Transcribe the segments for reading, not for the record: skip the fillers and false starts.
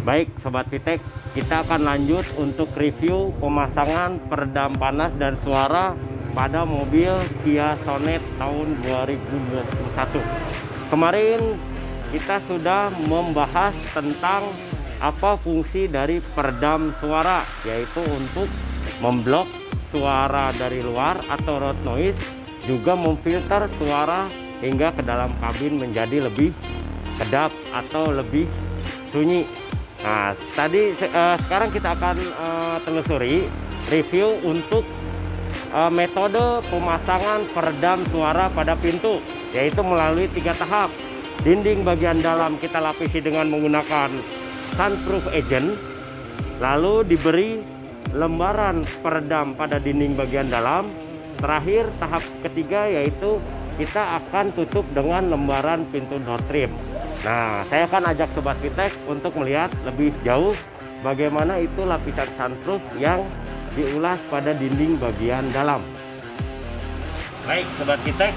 Baik Sobat Vitek, kita akan lanjut untuk review pemasangan peredam panas dan suara pada mobil Kia Sonet tahun 2021. Kemarin kita sudah membahas tentang apa fungsi dari peredam suara, yaitu untuk memblok suara dari luar atau road noise, juga memfilter suara hingga ke dalam kabin menjadi lebih kedap atau lebih sunyi. Nah, sekarang kita akan telusuri review untuk metode pemasangan peredam suara pada pintu, yaitu melalui 3 tahap. Dinding bagian dalam kita lapisi dengan menggunakan sunroof agent, lalu diberi lembaran peredam pada dinding bagian dalam. Terakhir tahap ketiga yaitu kita akan tutup dengan lembaran pintu door trim. Nah, saya akan ajak Sobat Vitek untuk melihat lebih jauh bagaimana itu lapisan sunroof yang diulas pada dinding bagian dalam. Baik Sobat Vitek,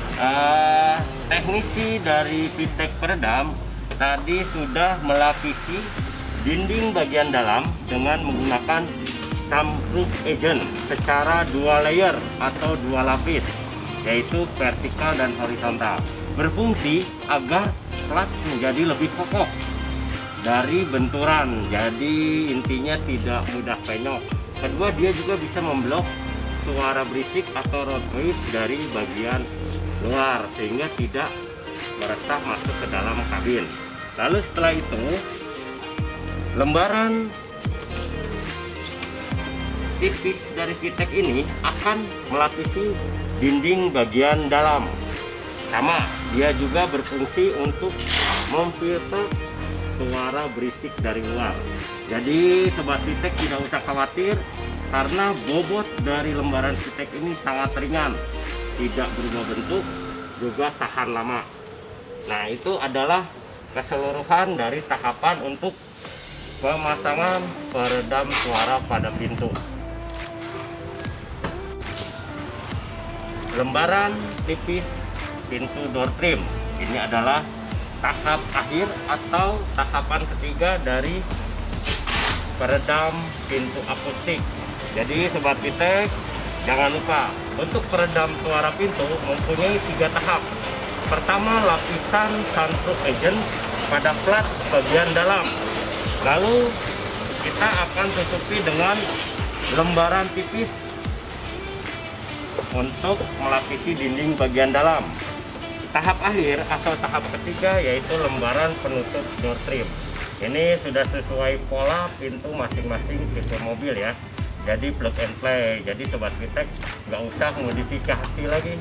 teknisi dari Vitek Peredam tadi sudah melapisi dinding bagian dalam dengan menggunakan sunroof agent secara 2 layer atau 2 lapis, yaitu vertikal dan horizontal, berfungsi agar plat menjadi lebih kokoh dari benturan, jadi intinya tidak mudah penyok. Kedua, dia juga bisa memblok suara berisik atau road noise dari bagian luar sehingga tidak meresap masuk ke dalam kabin. Lalu setelah itu, lembaran tipis dari Vitek ini akan melapisi dinding bagian dalam. Sama, dia juga berfungsi untuk memfilter suara berisik dari luar. Jadi Sobat Vitek tidak usah khawatir karena bobot dari lembaran Vitek ini sangat ringan, tidak berubah bentuk, juga tahan lama. Nah, itu adalah keseluruhan dari tahapan untuk pemasangan peredam suara pada pintu. Lembaran tipis pintu door trim ini adalah tahap akhir atau tahapan ketiga dari peredam pintu akustik. Jadi Sobat Vitek, jangan lupa untuk peredam suara pintu mempunyai 3 tahap. Pertama, lapisan sunroof agent pada plat bagian dalam, lalu kita akan tutupi dengan lembaran tipis untuk melapisi dinding bagian dalam. Tahap akhir atau tahap ketiga yaitu lembaran penutup door trim. Ini sudah sesuai pola pintu masing-masing tipe mobil ya, jadi plug and play. Jadi Sobat Vitek nggak usah modifikasi lagi.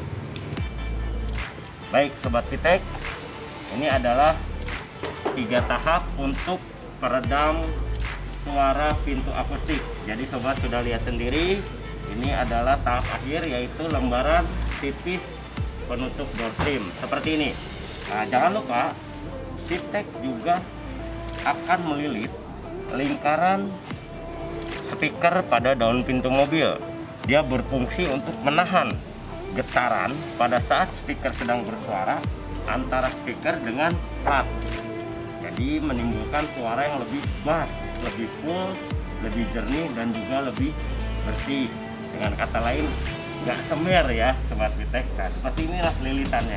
Baik Sobat Vitek, ini adalah 3 tahap untuk peredam suara pintu akustik. Jadi Sobat sudah lihat sendiri, ini adalah tahap akhir yaitu lembaran tipis penutup door trim seperti ini. Nah, jangan lupa Vitek juga akan melilit lingkaran speaker pada daun pintu mobil. Dia berfungsi untuk menahan getaran pada saat speaker sedang bersuara antara speaker dengan plat. Jadi menimbulkan suara yang lebih bass, lebih full, lebih jernih dan juga lebih bersih. Dengan kata lain, nggak semer ya Sobat Vitek. Nah, seperti inilah lilitannya.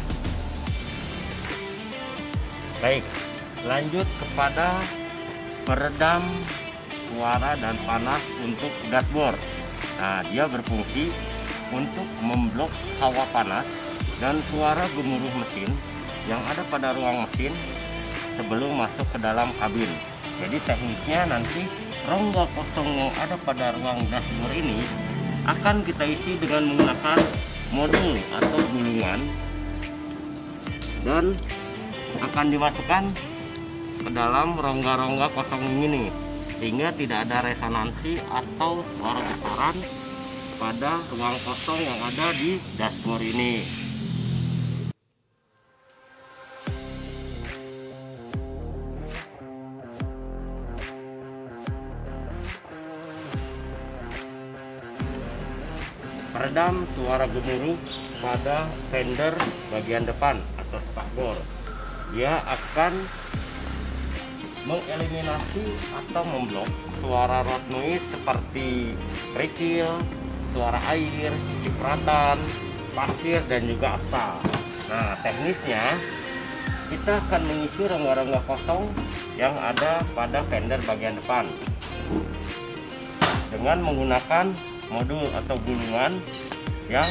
Baik, lanjut kepada peredam suara dan panas untuk dashboard. Nah, dia berfungsi untuk memblok hawa panas dan suara gemuruh mesin yang ada pada ruang mesin sebelum masuk ke dalam kabin. Jadi teknisnya nanti rongga kosong yang ada pada ruang dashboard ini akan kita isi dengan menggunakan modul atau gulungan dan akan dimasukkan ke dalam rongga-rongga kosong ini sehingga tidak ada resonansi atau suara getaran pada ruang kosong yang ada di dashboard ini. Peredam suara gemuruh pada fender bagian depan atau spakbor. Dia akan mengeliminasi atau memblok suara road noise seperti kerikil, suara air, cipratan, pasir, dan juga aspal. Nah, teknisnya kita akan mengisi rongga-rongga kosong yang ada pada fender bagian depan dengan menggunakan modul atau gulungan yang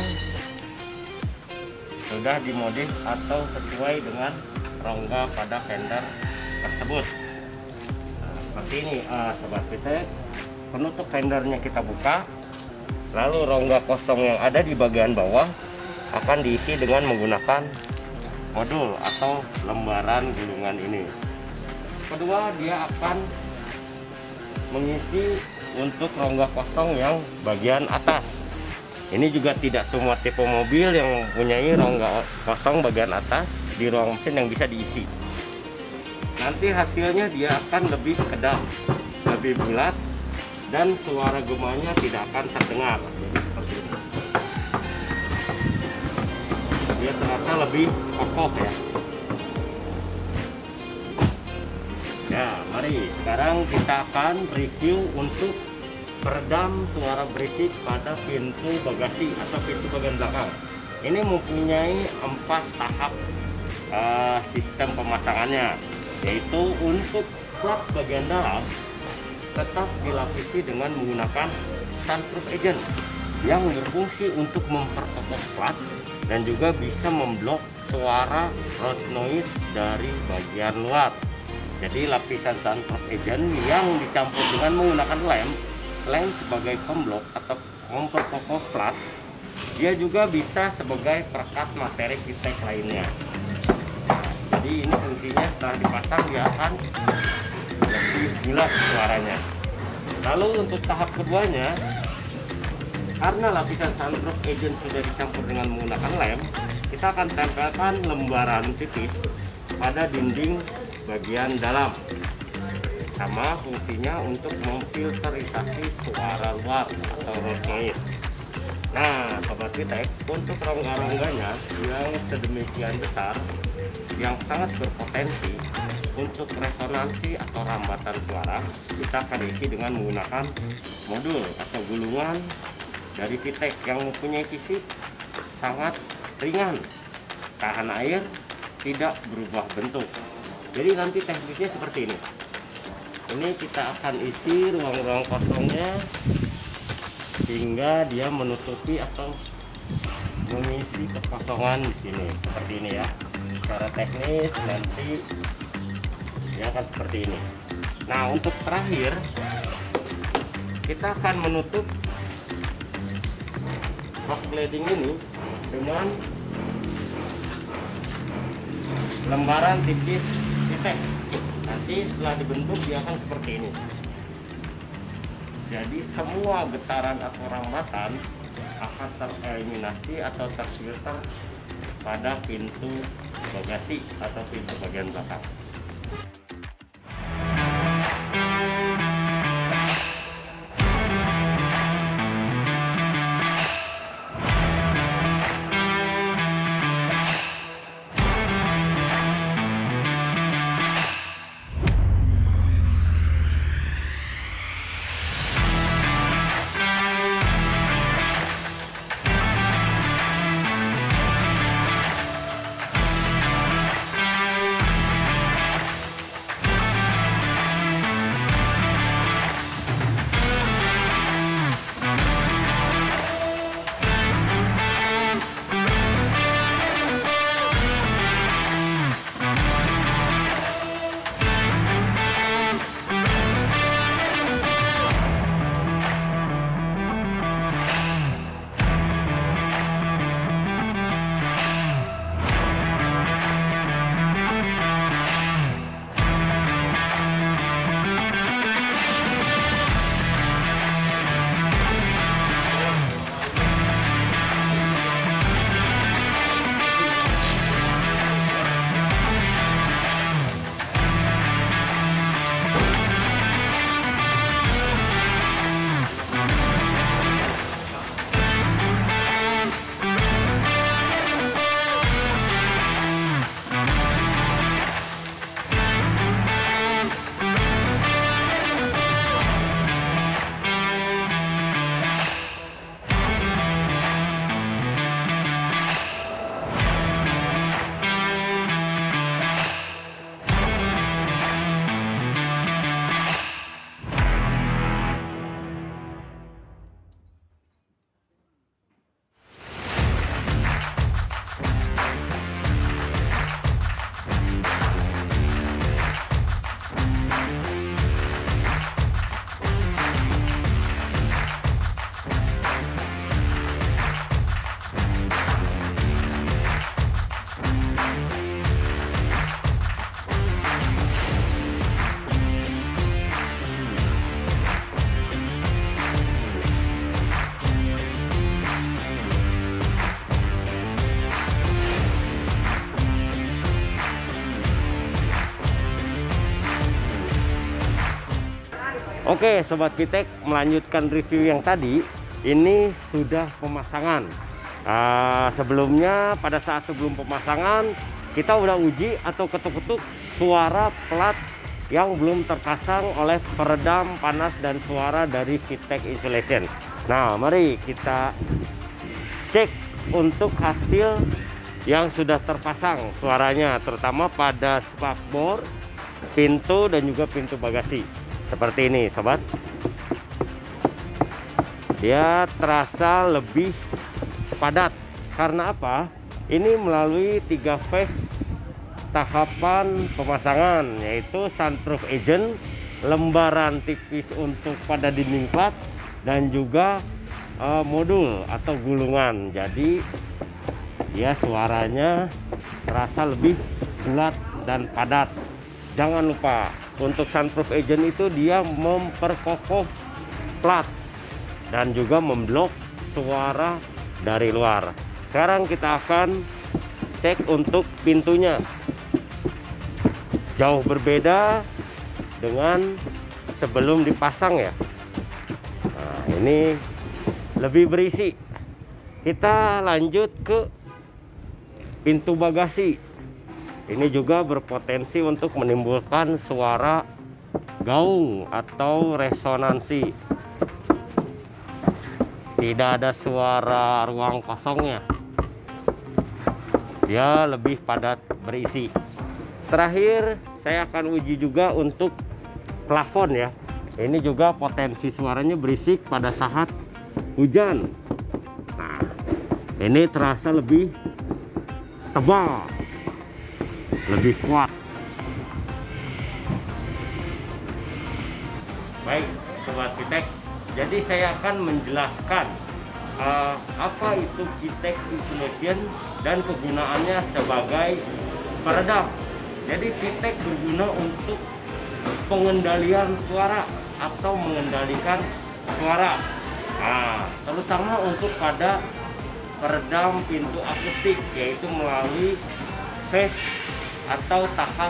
sudah dimodif atau sesuai dengan rongga pada fender tersebut. Nah, seperti ini, sobat VTEK. Penutup fendernya kita buka, lalu rongga kosong yang ada di bagian bawah akan diisi dengan menggunakan modul atau lembaran gulungan ini. Kedua, dia akan mengisi untuk rongga kosong yang bagian atas. Ini juga tidak semua tipe mobil yang mempunyai rongga kosong bagian atas di ruang mesin yang bisa diisi. Nanti hasilnya dia akan lebih kedap, lebih bulat, dan suara gemanya tidak akan terdengar. Seperti ini. Dia terasa lebih kokoh ya. Ya, mari sekarang kita akan review untuk peredam suara berisik pada pintu bagasi atau pintu bagian belakang. Ini mempunyai 4 tahap sistem pemasangannya, yaitu untuk plat bagian dalam tetap dilapisi dengan menggunakan sunroof agent yang berfungsi untuk memperkokoh plat dan juga bisa memblok suara road noise dari bagian luar. Jadi lapisan sunroof agent yang dicampur dengan menggunakan lem sebagai pemblok atau memperkokoh plat, dia juga bisa sebagai perekat materi VTEK lainnya. Jadi ini fungsinya setelah dipasang dia akan lebih bulat suaranya. Lalu untuk tahap keduanya, karena lapisan sunroof agent sudah dicampur dengan menggunakan lem, kita akan tempelkan lembaran tipis pada dinding bagian dalam. Sama fungsinya untuk memfilterisasi suara luar atau road noise. Nah, sobat VTEK, untuk rongga-rongganya yang sedemikian besar, yang sangat berpotensi untuk resonansi atau rambatan suara, kita akan isi dengan menggunakan modul atau gulungan dari VTEK yang mempunyai fisik sangat ringan, tahan air, tidak berubah bentuk. Jadi nanti tekniknya seperti ini. Ini kita akan isi ruang-ruang kosongnya hingga dia menutupi atau mengisi kekosongan di sini seperti ini ya. Secara teknis nanti dia akan seperti ini. Nah, untuk terakhir kita akan menutup box cladding ini dengan lembaran tipis VTEK. Nanti setelah dibentuk dia akan seperti ini. Jadi semua getaran atau rambatan akan tereliminasi atau terfilter pada pintu bagasi atau pintu bagian belakang. Oke Sobat Pitek, melanjutkan review yang tadi. Ini sudah pemasangan. Sebelumnya pada saat sebelum pemasangan kita udah uji atau ketuk-ketuk suara plat yang belum terpasang oleh peredam panas dan suara dari Vitek Insulation. Nah mari kita cek untuk hasil yang sudah terpasang suaranya, terutama pada spakbor, pintu dan juga pintu bagasi. Seperti ini sobat, dia terasa lebih padat. Karena apa? Ini melalui 3 phase tahapan pemasangan, yaitu sunroof agent, lembaran tipis untuk pada dinding plat, dan juga modul atau gulungan. Jadi ya suaranya terasa lebih bulat dan padat. Jangan lupa untuk sunroof agent itu dia memperkokoh plat dan juga memblok suara dari luar. Sekarang kita akan cek untuk pintunya. Jauh berbeda dengan sebelum dipasang ya. Nah, ini lebih berisi. Kita lanjut ke pintu bagasi. Ini juga berpotensi untuk menimbulkan suara gaung atau resonansi. Tidak ada suara ruang kosongnya. Dia lebih padat berisi. Terakhir saya akan uji juga untuk plafon ya. Ini juga potensi suaranya berisik pada saat hujan. Nah, ini terasa lebih tebal, lebih kuat. Baik Sobat Vitek, jadi saya akan menjelaskan apa itu Vitek Insulation dan kegunaannya sebagai peredam. Jadi Vitek berguna untuk pengendalian suara atau mengendalikan suara, terutama untuk pada peredam pintu akustik, yaitu melalui phase atau tahap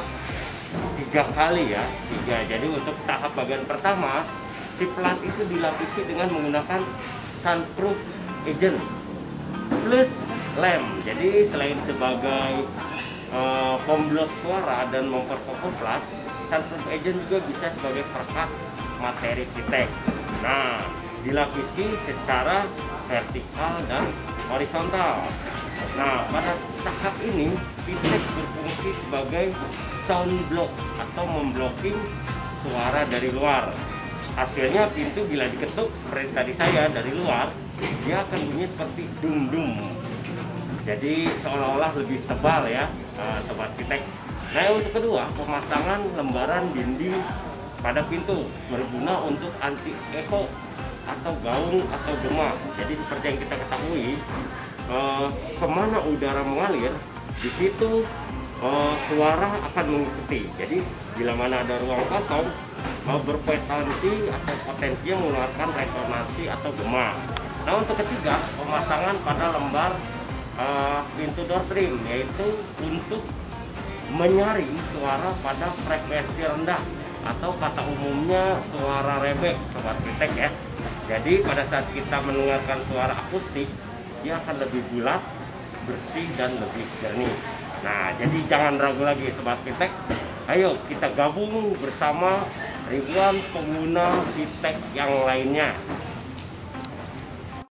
3 kali ya, 3. Jadi untuk tahap bagian pertama, si plat itu dilapisi dengan menggunakan sunroof agent plus lem. Jadi selain sebagai pemblok suara dan memperkokoh plat, sunroof agent juga bisa sebagai perekat materi Vitek. Nah, dilapisi secara vertikal dan horizontal. Nah, pada tahap ini Vitek berfungsi sebagai sound block atau memblocking suara dari luar. Hasilnya pintu bila diketuk seperti tadi saya dari luar, dia akan bunyi seperti dum-dum. Jadi seolah-olah lebih tebal ya, Sobat Vitek. Nah, yang untuk kedua, pemasangan lembaran dinding pada pintu berguna untuk anti echo atau gaung atau gema. Jadi seperti yang kita ketahui, kemana udara mengalir, di situ suara akan mengikuti. Jadi bila mana ada ruang kosong, berpotensi atau potensinya mengeluarkan resonansi atau gema. Nah, untuk ketiga, pemasangan pada lembar pintu door trim, yaitu untuk menyaring suara pada frekuensi rendah atau kata umumnya suara rebek, Sobat Vitek ya. Jadi pada saat kita mendengarkan suara akustik, dia akan lebih bulat, bersih dan lebih jernih. Nah, jadi jangan ragu lagi Sobat Vitek. Ayo kita gabung bersama ribuan pengguna Vitek yang lainnya.